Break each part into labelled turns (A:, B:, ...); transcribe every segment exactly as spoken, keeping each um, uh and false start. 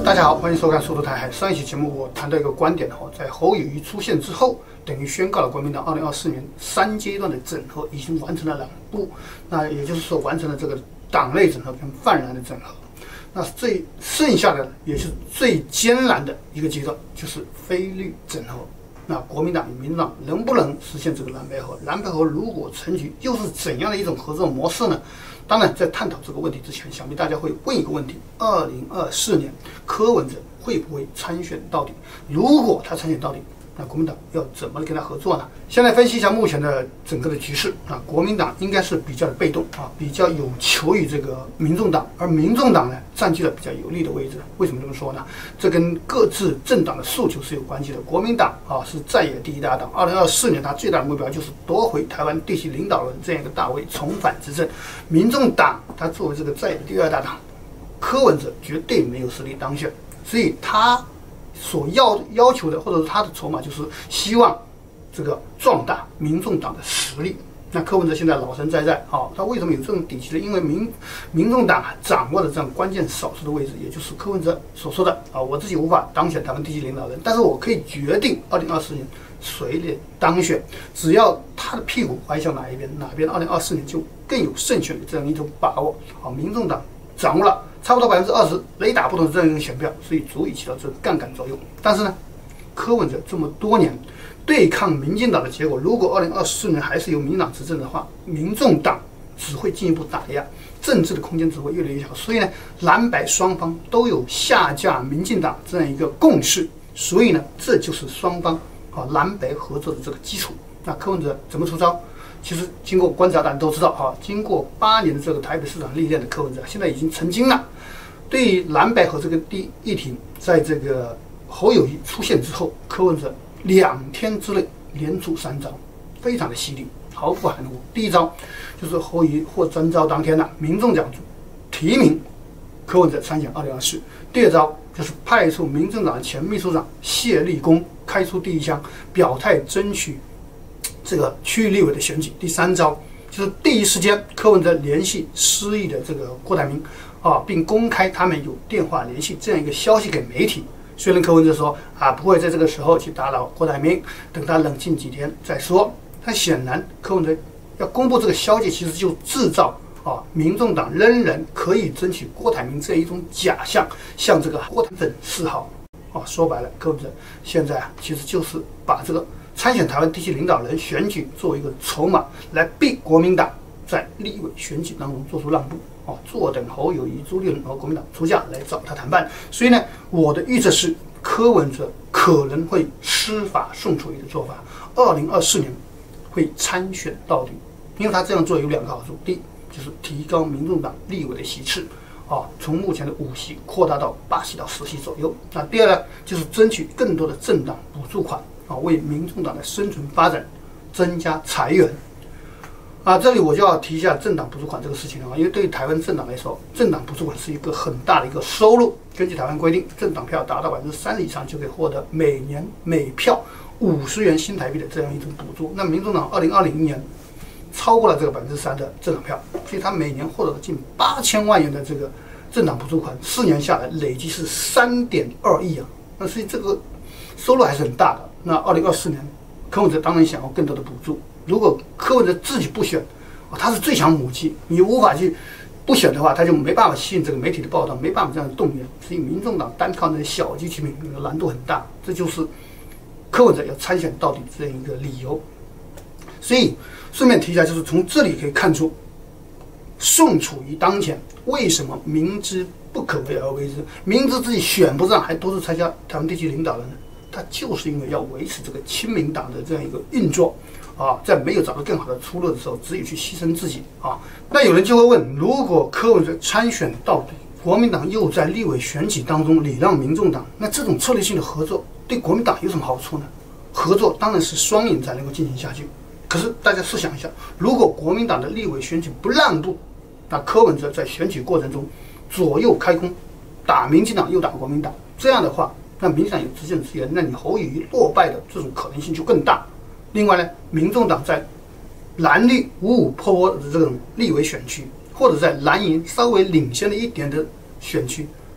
A: 大家好，欢迎收看速度台海。上一期节目我谈到一个观点哈，在侯友宜出现之后，等于宣告了国民党二零二四年三阶段的整合已经完成了两步，那也就是说完成了这个党内整合跟泛蓝的整合。那最剩下的也是最艰难的一个阶段，就是非绿整合。那国民党与民进党能不能实现这个蓝白合？蓝白合如果成局，又是怎样的一种合作模式呢？当然，在探讨这个问题之前，想必大家会问一个问题：二零二四年柯文哲会不会参选到底？如果他参选到底，那国民党要怎么跟他合作呢？先来分析一下目前的整个的局势啊，国民党应该是比较的被动啊，比较有求于这个民众党，而民众党呢占据了比较有利的位置。为什么这么说呢？这跟各自政党的诉求是有关系的。国民党啊是在野第一大党，二零二四年它最大的目标就是夺回台湾地区领导人这样一个大位，重返执政。民众党它作为这个在野第二大党，柯文哲绝对没有实力当选，所以他所要要求的，或者是他的筹码，就是希望这个壮大民众党的实力。那柯文哲现在老神在在啊，他为什么有这种底气呢？因为民民众党掌握了这样关键少数的位置，也就是柯文哲所说的啊，我自己无法当选台湾地区领导人，但是我可以决定二零二四年谁来当选，只要他的屁股歪向哪一边，哪边二零二四年就更有胜选的这样一种把握。啊，民众党掌握了差不多百分之二十雷打不动的这样一种选票，所以足以起到这个杠杆作用。但是呢，柯文哲这么多年对抗民进党的结果，如果二零二四年还是由民进党执政的话，民众党只会进一步打压，政治的空间只会越来越小。所以呢，蓝白双方都有下架民进党这样一个共识，所以呢，这就是双方啊蓝白合作的这个基础。那柯文哲怎么出招？其实经过观察，大家都知道哈，经过八年的这个台北市长历练的柯文哲，现在已经成精了。对于蓝白合这个第议题，在这个侯友宜出现之后，柯文哲两天之内连出三招，非常的犀利，毫不含糊。第一招就是侯友宜获征召当天呢，民众党提名柯文哲参选二零二四。第二招就是派出民政党的前秘书长谢立功开出第一枪，表态争取这个区域立委的选举。第三招就是第一时间柯文哲联系失意的这个郭台铭啊，并公开他们有电话联系这样一个消息给媒体。虽然柯文哲说啊不会在这个时候去打扰郭台铭，等他冷静几天再说，但显然柯文哲要公布这个消息，其实就制造啊民众党仍然可以争取郭台铭这样一种假象，向这个郭台粉示好啊。说白了，柯文哲现在啊其实就是把这个参选台湾地区领导人选举作为一个筹码，来逼国民党在立委选举当中做出让步。哦，坐等侯友宜、朱立伦和国民党出价来找他谈判。所以呢，我的预测是柯文哲可能会施法宋楚瑜的做法，二零二四年会参选到底。因为他这样做有两个好处：第一，就是提高民众党立委的席次，啊，从目前的五席扩大到八席到十席左右。那第二呢，就是争取更多的政党补助款，啊，为民众党的生存发展增加财源。啊，这里我就要提一下政党补助款这个事情啊，因为对于台湾政党来说，政党补助款是一个很大的一个收入。根据台湾规定，政党票达到百分之三十以上，就可以获得每年每票五十元新台币的这样一种补助。那民众党二零二零年超过了这个百分之三的政党票，所以他每年获得了近八千万元的这个政党补助款，四年下来累计是三点二亿啊。那所以这个收入还是很大的。那二零二四年，柯文哲当然想要更多的补助。如果柯文哲自己不选，他是最强武器，你无法去不选的话，他就没办法吸引这个媒体的报道，没办法这样动员。所以民众党单靠那些小鸡提名，难度很大，这就是柯文哲要参选到底这样一个理由。所以顺便提一下，就是从这里可以看出，宋楚瑜当前为什么明知不可为而为之，明知自己选不上还多次参加台湾地区领导人呢？他就是因为要维持这个亲民党的这样一个运作。啊，在没有找到更好的出路的时候，只有去牺牲自己啊。那有人就会问，如果柯文哲参选到底，国民党又在立委选举当中礼让民众党，那这种策略性的合作对国民党有什么好处呢？合作当然是双赢才能够进行下去。可是大家试想一下，如果国民党的立委选举不让步，那柯文哲在选举过程中左右开弓，打民进党又打国民党，这样的话，那民进党有执政资源，那你侯友宜落败的这种可能性就更大。另外呢，民众党在蓝绿五五坡坡的这种立委选区，或者在蓝营稍微领先的一点的选区，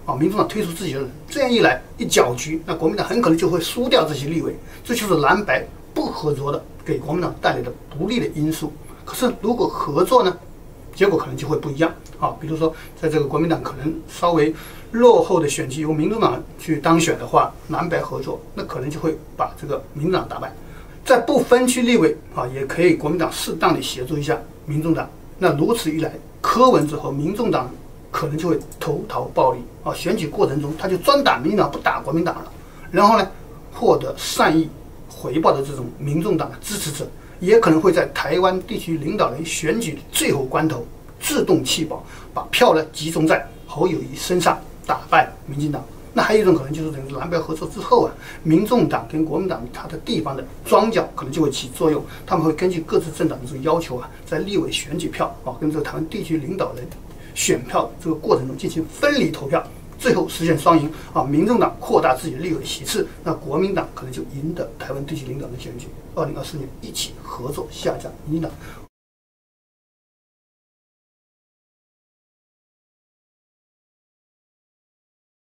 A: 啊，民众党推出自己的人，这样一来一搅局，那国民党很可能就会输掉这些立委，这就是蓝白不合作的给国民党带来的不利的因素。可是如果合作呢，结果可能就会不一样啊。比如说，在这个国民党可能稍微落后的选区由民众党去当选的话，蓝白合作，那可能就会把这个民众党打败。在不分区立委啊，也可以国民党适当的协助一下民众党。那如此一来，柯文哲和民众党可能就会投桃报李啊，选举过程中他就专打民进党不打国民党了，然后呢获得善意回报的这种民众党的支持者，也可能会在台湾地区领导人选举的最后关头自动弃保，把票呢集中在侯友宜身上，打败民进党。那还有一种可能就是等于蓝白合作之后啊，民众党跟国民党它的地方的庄脚可能就会起作用，他们会根据各自政党的这个要求啊，在立委选举票啊跟这个台湾地区领导人选票这个过程中进行分离投票，最后实现双赢啊！民众党扩大自己的立委席次，那国民党可能就赢得台湾地区领导人选举。二零二四年一起合作下架民进党。